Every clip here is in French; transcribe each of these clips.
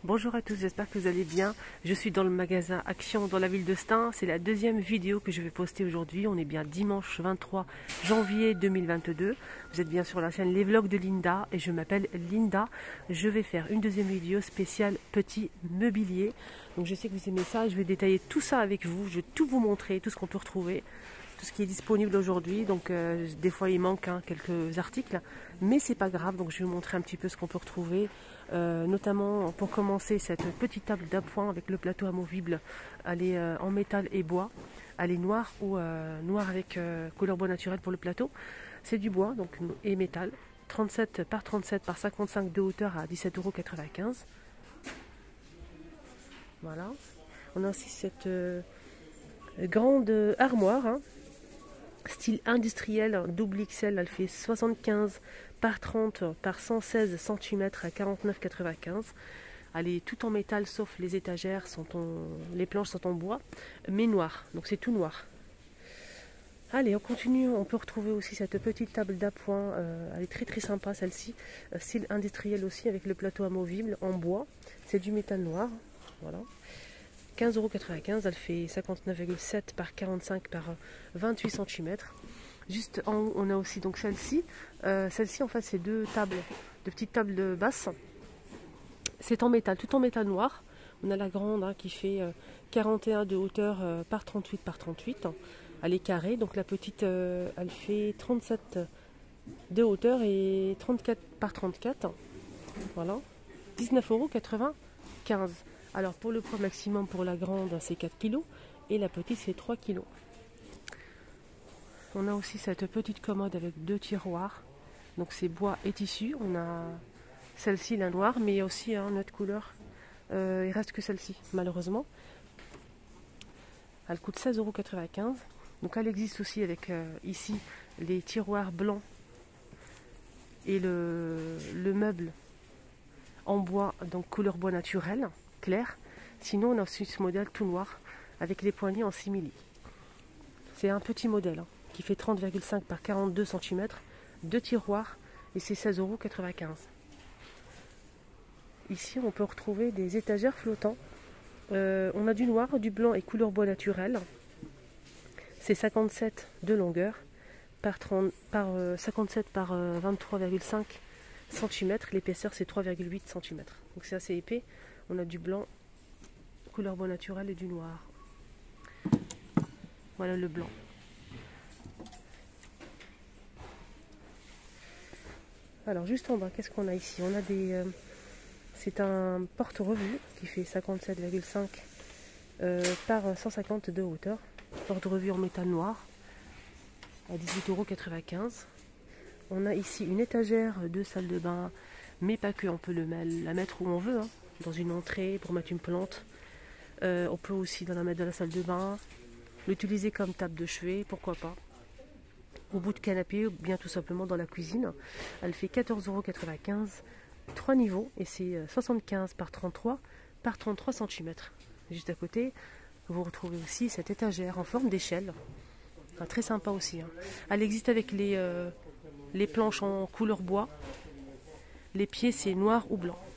Bonjour à tous, j'espère que vous allez bien. Je suis dans le magasin Action dans la ville de Stein. C'est la deuxième vidéo que je vais poster aujourd'hui. On est bien dimanche 23 janvier 2022. Vous êtes bien sur la chaîne Les Vlogs de Linda et je m'appelle Linda. Je vais faire une deuxième vidéo spéciale petit mobilier. Donc je sais que vous aimez ça et je vais détailler tout ça avec vous. Je vais tout vous montrer, tout ce qu'on peut retrouver. Tout ce qui est disponible aujourd'hui, donc des fois il manque quelques articles, mais c'est pas grave, donc je vais vous montrer un petit peu ce qu'on peut retrouver, notamment pour commencer cette petite table d'appoint avec le plateau amovible, elle est en métal et bois, elle est noire ou noire avec couleur bois naturel pour le plateau, c'est du bois donc et métal, 37 par 37 par 55 de hauteur à 17,95 €. Voilà, on a aussi cette grande armoire, hein, style industriel, double XL, elle fait 75 par 30 par 116 cm à 49,95 €. Elle est tout en métal sauf les étagères, les planches sont en bois, mais noir, donc c'est tout noir. Allez, on continue, on peut retrouver aussi cette petite table d'appoint, elle est très sympa celle-ci, style industriel aussi avec le plateau amovible en bois, c'est du métal noir, voilà. 15,95 €, elle fait 59,7 par 45 par 28 cm. Juste en haut, on a aussi donc celle-ci. Celle-ci, en fait, c'est deux petites tables de basse. C'est en métal, tout en métal noir. On a la grande qui fait 41 de hauteur par 38 par 38. Elle est carrée, donc la petite, elle fait 37 de hauteur et 34 par 34. Voilà. 19,95 €. Alors pour le poids maximum pour la grande c'est 4 kg et la petite c'est 3 kg. On a aussi cette petite commode avec deux tiroirs. Donc c'est bois et tissu. On a celle-ci la noire mais il y a aussi une autre couleur. Il reste que celle-ci malheureusement. Elle coûte 16,95 €. Donc elle existe aussi avec ici les tiroirs blancs et le meuble en bois, donc couleur bois naturel. Clair. Sinon on a aussi ce modèle tout noir avec les poignées en simili. C'est un petit modèle qui fait 30,5 par 42 cm, deux tiroirs et c'est 16,95 €. Ici on peut retrouver des étagères flottants. On a du noir, du blanc et couleur bois naturel. C'est 57 de longueur par 57 par 23,5 cm. L'épaisseur c'est 3,8 cm. Donc c'est assez épais. On a du blanc, couleur bois naturel et du noir. Voilà le blanc. Alors juste en bas, qu'est-ce qu'on a ici? On a c'est un porte-revue qui fait 57,5 par 150 de hauteur. Porte-revue en métal noir à 18,95 €. On a ici une étagère de salle de bain, mais pas que, on peut la mettre où on veut, dans une entrée pour mettre une plante. On peut aussi la mettre dans la salle de bain, l'utiliser comme table de chevet, pourquoi pas. Au bout de canapé ou bien tout simplement dans la cuisine. Elle fait 14,95 €, 3 niveaux et c'est 75 par 33 par 33 cm. Juste à côté, vous retrouvez aussi cette étagère en forme d'échelle. Enfin, très sympa aussi. Elle existe avec les planches en couleur bois. Les pieds c'est noir ou blanc.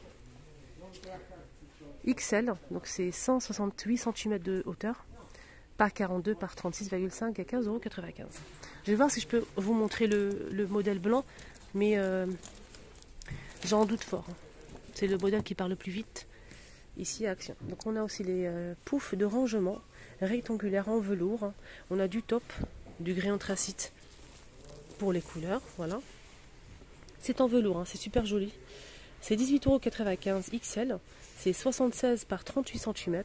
XL, donc c'est 168 cm de hauteur par 42 par 36,5 à 15,95 €. Je vais voir si je peux vous montrer le modèle blanc, mais j'en doute fort. C'est le modèle qui part le plus vite ici à Action. Donc on a aussi les poufs de rangement rectangulaires en velours. On a du top, du gris anthracite pour les couleurs, voilà. C'est en velours, c'est super joli. C'est 18,95 € XL, c'est 76 par 38 cm.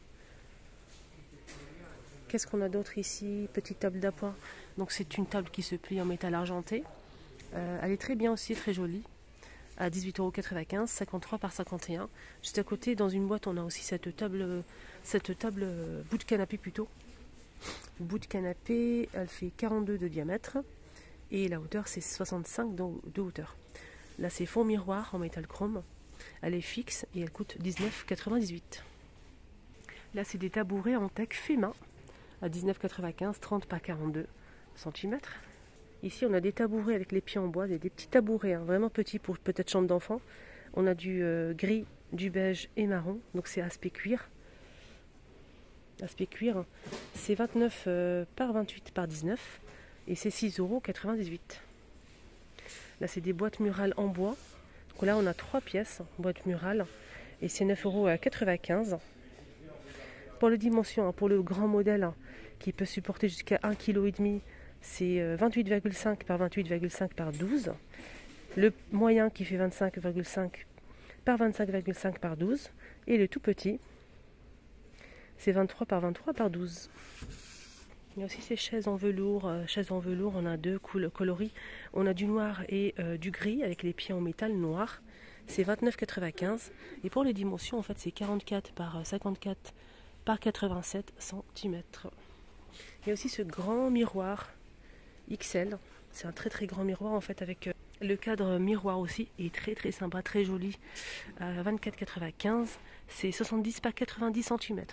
Qu'est-ce qu'on a d'autre ici? Petite table d'appoint. Donc c'est une table qui se plie en métal argenté. Elle est très bien aussi, très jolie. À 18,95 €, 53 par 51. Juste à côté, dans une boîte, on a aussi cette table bout de canapé plutôt. Bout de canapé, elle fait 42 de diamètre. Et la hauteur, c'est 65 de hauteur. Là, c'est fond miroir en métal chrome. Elle est fixe et elle coûte 19,98 €. Là, c'est des tabourets en teck fait main à 19,95 €, 30 par 42 cm. Ici, on a des tabourets avec les pieds en bois, des petits tabourets, vraiment petits pour peut-être chambre d'enfant. On a du gris du beige et marron. Donc c'est aspect cuir. Aspect cuir, c'est 29 par 28 par 19 et c'est 6,98 €. Là c'est des boîtes murales en bois. Donc là on a 3 pièces, boîte murale, et c'est 9,95 €. Pour les dimensions, pour le grand modèle qui peut supporter jusqu'à 1,5 kg, c'est 28,5 par 28,5 par 12. Le moyen qui fait 25,5 par 25,5 par 12. Et le tout petit, c'est 23 par 23 par 12. Il y a aussi ces chaises en velours. On a deux coloris. On a du noir et du gris avec les pieds en métal noir. C'est 29,95. Et pour les dimensions, en fait, c'est 44 par 54 par 87 cm. Il y a aussi ce grand miroir XL. C'est un très très grand miroir en fait avec le cadre miroir aussi. Il est très très sympa, très joli. 24,95. C'est 70 par 90 cm.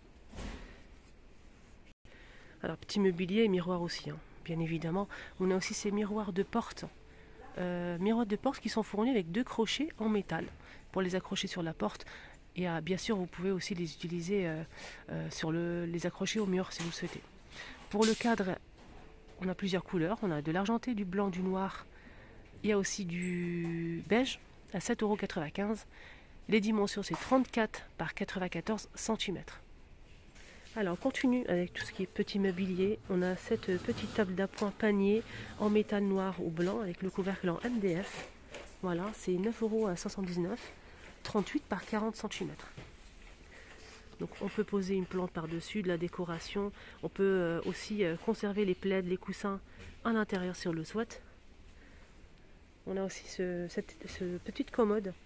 Alors petit mobilier et miroir aussi, bien évidemment. On a aussi ces miroirs de porte. Miroirs de porte qui sont fournis avec 2 crochets en métal pour les accrocher sur la porte. Et bien sûr, vous pouvez aussi les utiliser les accrocher au mur si vous le souhaitez. Pour le cadre, on a plusieurs couleurs. On a de l'argenté, du blanc, du noir. Il y a aussi du beige à 7,95 €. Les dimensions, c'est 34 par 94 cm. Alors, on continue avec tout ce qui est petit mobilier. On a cette petite table d'appoint panier en métal noir ou blanc avec le couvercle en MDF. Voilà, c'est 9,79 €. 38 par 40 cm. Donc on peut poser une plante par-dessus, de la décoration. On peut aussi conserver les plaids, les coussins à l'intérieur sur le sweat. On a aussi cette petite commode.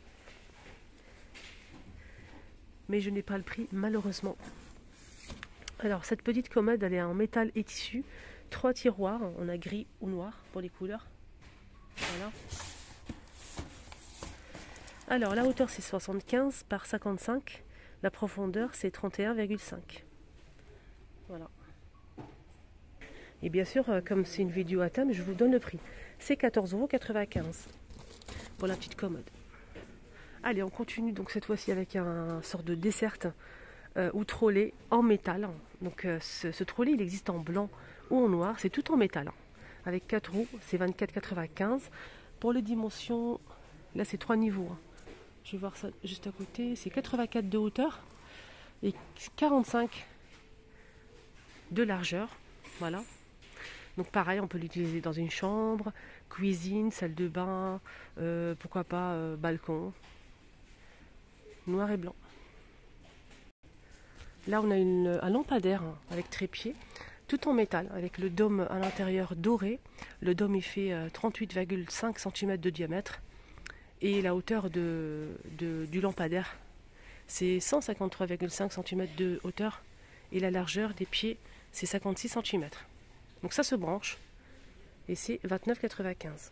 Mais je n'ai pas le prix malheureusement. Alors cette petite commode, elle est en métal et tissu. 3 tiroirs, on a gris ou noir pour les couleurs. Voilà. Alors la hauteur c'est 75 par 55, la profondeur c'est 31,5. Voilà. Et bien sûr, comme c'est une vidéo à thème, je vous donne le prix. C'est 14,95 € pour la petite commode. Allez, on continue donc cette fois-ci avec un sort de dessert ou trolley en métal. Donc ce trolley il existe en blanc ou en noir, c'est tout en métal. Avec 4 roues, c'est 24,95 €. Pour les dimensions, là c'est 3 niveaux. Je vais voir ça juste à côté. C'est 84 de hauteur et 45 de largeur. Voilà. Donc pareil, on peut l'utiliser dans une chambre, cuisine, salle de bain, pourquoi pas balcon. Noir et blanc. Là, on a un lampadaire avec trépied, tout en métal, avec le dôme à l'intérieur doré. Le dôme, il fait 38,5 cm de diamètre. Et la hauteur du lampadaire, c'est 153,5 cm de hauteur. Et la largeur des pieds, c'est 56 cm. Donc ça se branche. Et c'est 29,95 €.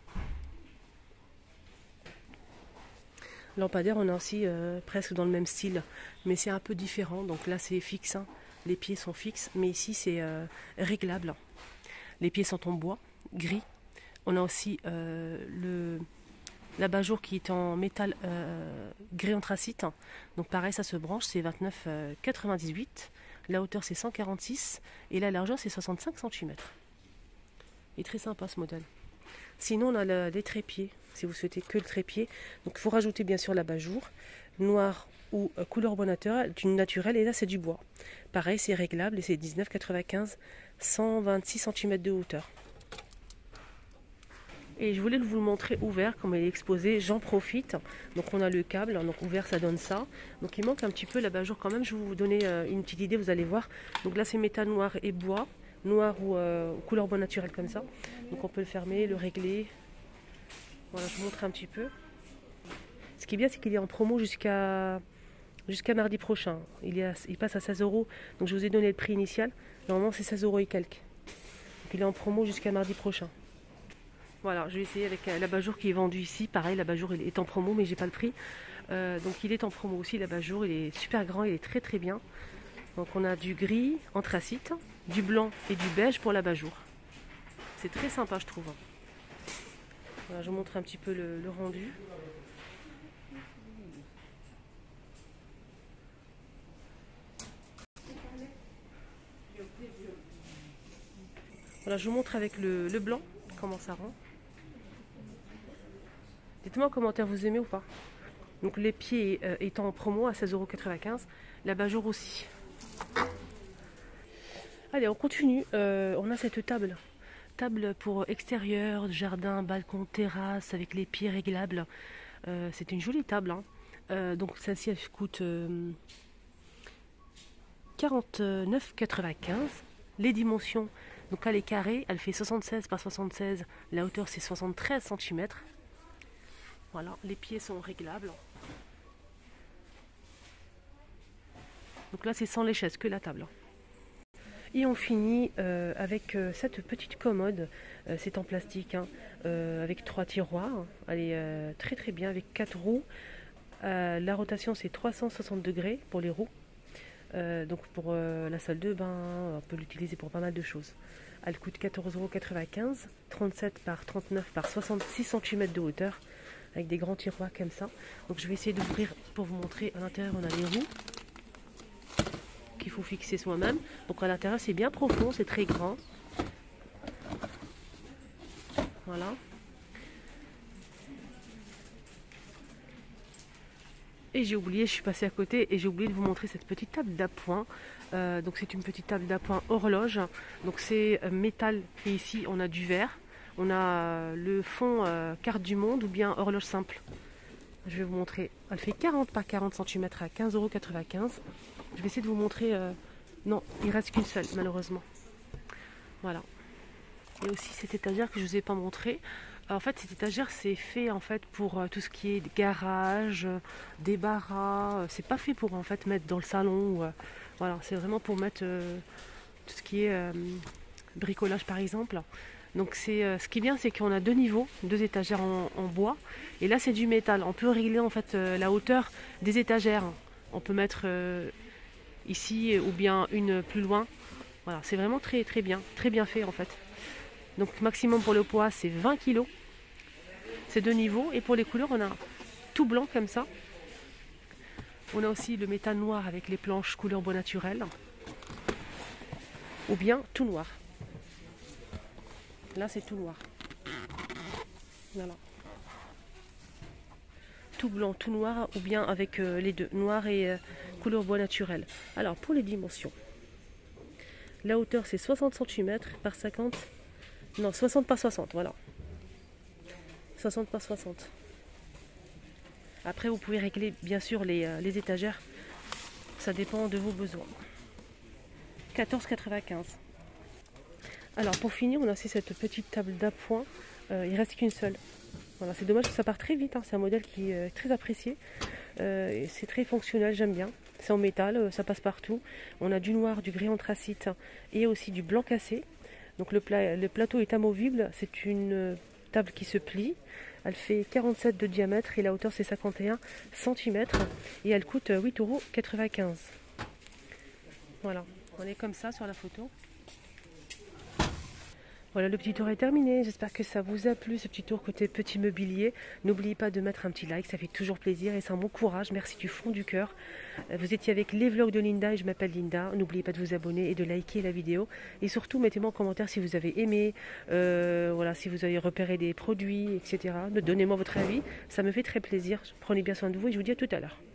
Lampadaire, on a aussi presque dans le même style. Mais c'est un peu différent. Donc là, c'est fixe. Les pieds sont fixes. Mais ici, c'est réglable. Les pieds sont en bois, gris. On a aussi l'abat-jour qui est en métal gris anthracite. Donc pareil, ça se branche, c'est 29,98 €. La hauteur c'est 146 et la largeur c'est 65 cm. Il est très sympa ce modèle. Sinon on a les trépieds, si vous souhaitez que le trépied. Donc il faut rajouter bien sûr l'abat-jour, noir ou couleur bois naturel, et là c'est du bois. Pareil, c'est réglable et c'est 19,95 €, 126 cm de hauteur. Et je voulais vous le montrer ouvert, comme il est exposé, j'en profite. Donc on a le câble, donc ouvert ça donne ça. Donc il manque un petit peu l'abat-jour quand même, je vais vous donner une petite idée, vous allez voir. Donc là c'est métal noir et bois, noir ou couleur bois naturel comme ça. Donc on peut le fermer, le régler. Voilà, je vous montre un petit peu. Ce qui est bien, c'est qu'il est en promo jusqu'à mardi prochain. Il passe à 16 €, donc je vous ai donné le prix initial. Normalement c'est 16 € et quelques. Donc il est en promo jusqu'à mardi prochain. Voilà, je vais essayer avec l'abat-jour qui est vendu ici. Pareil, l'abat-jour il est en promo, mais j'ai pas le prix. Donc il est en promo aussi, l'abat-jour. Il est super grand, il est très très bien. Donc on a du gris anthracite, du blanc et du beige pour l'abat-jour. C'est très sympa, je trouve. Voilà, je vous montre un petit peu le rendu. Voilà, je vous montre avec le blanc comment ça rend. Dites-moi en commentaire vous aimez ou pas. Donc les pieds étant en promo à 16,95 €, l'abat-jour aussi. Allez, on continue. On a cette table. Table pour extérieur, jardin, balcon, terrasse avec les pieds réglables. C'est une jolie table. Hein. Donc celle-ci elle coûte 49,95 €. Les dimensions, donc elle est carrée, elle fait 76 par 76. La hauteur c'est 73 cm. Voilà, les pieds sont réglables. Donc là c'est sans les chaises, que la table. Et on finit avec cette petite commode, c'est en plastique, hein, avec 3 tiroirs. Elle est très très bien avec 4 roues. La rotation c'est 360 degrés pour les roues. Donc pour la salle de bain, on peut l'utiliser pour pas mal de choses. Elle coûte 14,95 €, 37 par 39 par 66 cm de hauteur, avec des grands tiroirs comme ça. Donc je vais essayer d'ouvrir pour vous montrer. À l'intérieur on a les roues qu'il faut fixer soi-même. Donc à l'intérieur c'est bien profond, c'est très grand. Voilà. Et j'ai oublié, je suis passée à côté et j'ai oublié de vous montrer cette petite table d'appoint. Donc c'est une petite table d'appoint horloge. Donc c'est métal et ici on a du verre. On a le fond carte du monde ou bien horloge simple. Je vais vous montrer. Elle fait 40 par 40 cm à 15,95 €. Je vais essayer de vous montrer. Non, il reste qu'une seule malheureusement. Voilà. Et aussi cette étagère que je ne vous ai pas montré. En fait, cette étagère c'est fait en fait pour tout ce qui est garage, débarras. C'est pas fait pour en fait mettre dans le salon. Voilà, c'est vraiment pour mettre tout ce qui est bricolage par exemple. Donc ce qui est bien, c'est qu'on a 2 niveaux, 2 étagères en bois. Et là c'est du métal. On peut régler en fait la hauteur des étagères. On peut mettre ici ou bien une plus loin. Voilà, c'est vraiment très bien fait en fait. Donc maximum pour le poids c'est 20 kg. C'est 2 niveaux. Et pour les couleurs on a tout blanc comme ça. On a aussi le métal noir avec les planches couleur bois naturel. Ou bien tout noir. Là c'est tout noir. Voilà. Tout blanc, tout noir ou bien avec les deux, noir et couleur bois naturel. Alors pour les dimensions. La hauteur c'est 60 cm par 50. Non, 60 par 60, voilà. 60 par 60. Après, vous pouvez régler, bien sûr, les étagères. Ça dépend de vos besoins. 14,95 €. Alors, pour finir, on a aussi cette petite table d'appoint. Il reste qu'une seule. Voilà, c'est dommage que ça part très vite. Hein. C'est un modèle qui est très apprécié. C'est très fonctionnel, j'aime bien. C'est en métal, ça passe partout. On a du noir, du gris anthracite et aussi du blanc cassé. Donc le plateau est amovible, c'est une table qui se plie. Elle fait 47 de diamètre et la hauteur c'est 51 cm. Et elle coûte 8,95 €. Voilà, on est comme ça sur la photo. Voilà, le petit tour est terminé. J'espère que ça vous a plu, ce petit tour côté petit mobilier. N'oubliez pas de mettre un petit like, ça fait toujours plaisir et c'est un bon courage. Merci du fond du cœur. Vous étiez avec les vlogs de Linda et je m'appelle Linda. N'oubliez pas de vous abonner et de liker la vidéo. Et surtout, mettez-moi en commentaire si vous avez aimé, voilà, si vous avez repéré des produits, etc. Donnez-moi votre avis, ça me fait très plaisir. Prenez bien soin de vous et je vous dis à tout à l'heure.